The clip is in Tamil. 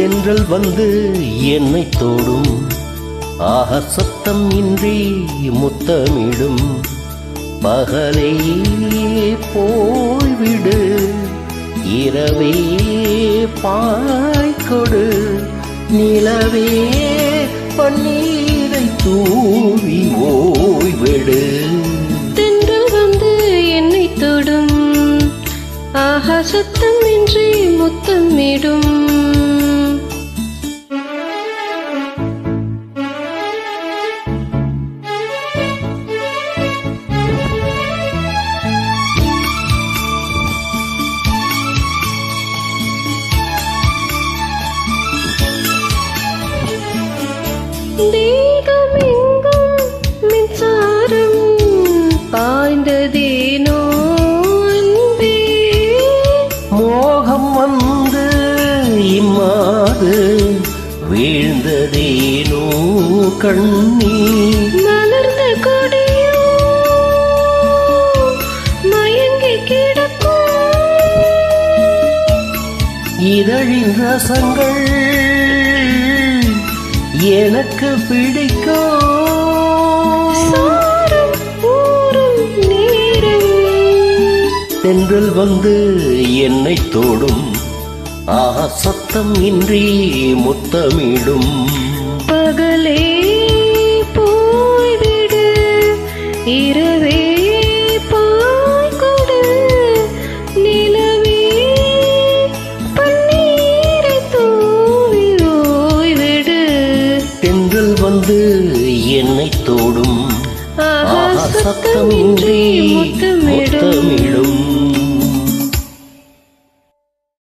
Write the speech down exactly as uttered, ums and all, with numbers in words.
தென்றல் வந்து என்னை தோடும், ஆக சத்தம் இன்றி முத்தமிடும். பகலே போய்விடு, இரவே பாய்கொடு, நிலவே பன்னீரை தூவி ஓய்விடு. தென்றல் வந்து என்னை தொடும், ஆஹா சத்தம் இன்றி முத்தமிடும். தேகமெங்கும் மின்சாரம் பாய்ந்ததேனோ அன்பே, மோகம் வந்து இம்மாது வீழ்ந்ததேனோ கண்ணீர். மலர்ந்த கொடியோ மயங்கி கிடக்கும், இதழின் ரசங்கள் எனக்கு பிடிக்கும். சாரம் ஊறும் நேரம், தென்றல் வந்து என்னை தோடும், ஆஹா சத்தம் இன்றி முத்தமிடும். பகலே போய்விடு, இரவே பாய்கொடு, நிலவே பன்னீரை தூவி ஓய்விடு. தென்றல் வந்து என்னை தோடும், ஆஹா ஆஹா சத்தம் இன்றி முத்தமிடும். முத்தமிடும்.